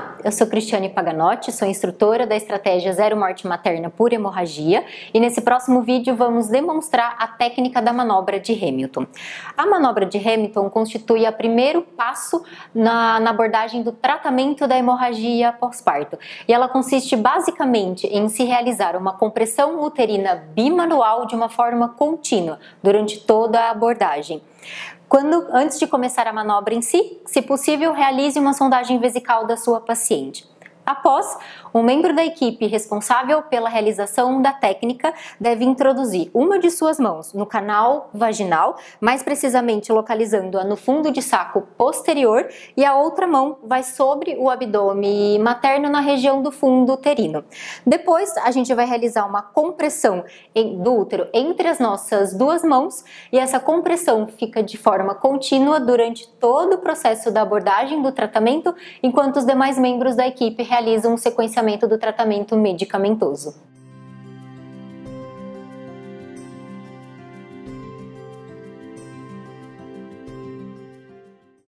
Olá, eu sou Cristiane Paganotti, sou instrutora da estratégia Zero Morte Materna por Hemorragia e nesse próximo vídeo vamos demonstrar a técnica da manobra de Hamilton. A manobra de Hamilton constitui o primeiro passo na abordagem do tratamento da hemorragia pós-parto e ela consiste basicamente em se realizar uma compressão uterina bimanual de uma forma contínua durante toda a abordagem. Antes de começar a manobra em si, se possível, realize uma sondagem vesical da sua paciente. Após, um membro da equipe responsável pela realização da técnica deve introduzir uma de suas mãos no canal vaginal, mais precisamente localizando-a no fundo de saco posterior, e a outra mão vai sobre o abdômen materno na região do fundo uterino. Depois, a gente vai realizar uma compressão do útero entre as nossas duas mãos e essa compressão fica de forma contínua durante todo o processo da abordagem do tratamento, enquanto os demais membros da equipe realizam o sequenciamento do tratamento medicamentoso.